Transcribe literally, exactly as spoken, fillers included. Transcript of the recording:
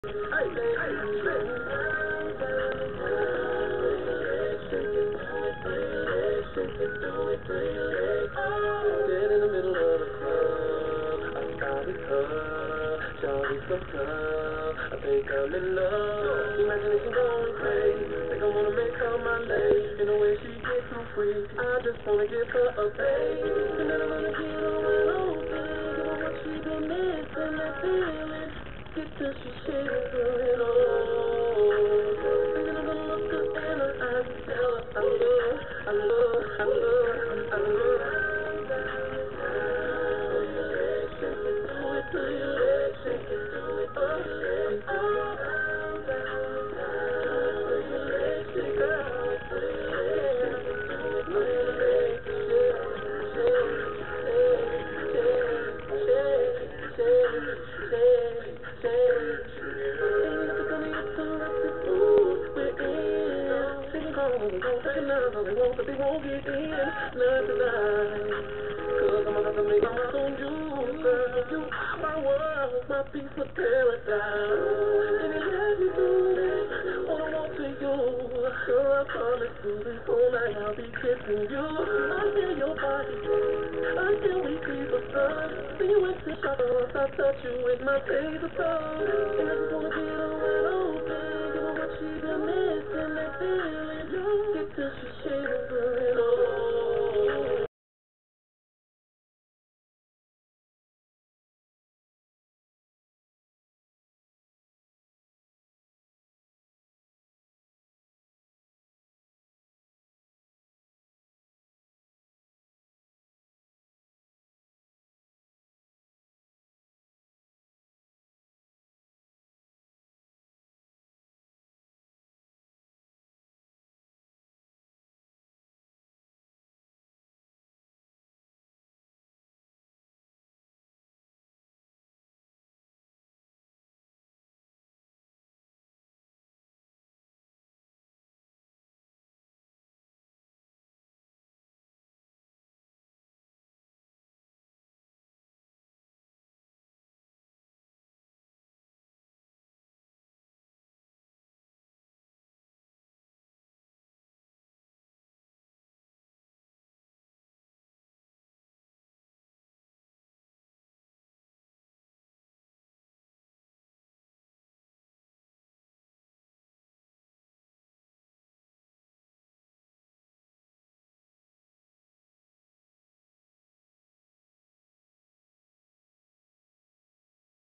Hey, hey, Dead in the middle of the club, I spotted her, Charlie from club, I think I'm in love, imagination going crazy, think I wanna make her my lady, in the way she gets so free, I just wanna give her a taste, and then I'm gonna get her wide open, give her what she been missing, that feeling, get till she shakes her head off, and then I'm gonna look her in her eyes and tell her I love, I love, I love, I love. But they won't get in, not tonight. Cause I'm about to make my mark on you, girl. You are my world, my piece of paradise. And it has me doing it, all I want to you. Girl, I promise you this whole night I'll be kissing you. I feel your body, until we see the sun. See you into shadows, I touch you with my favorite tongue.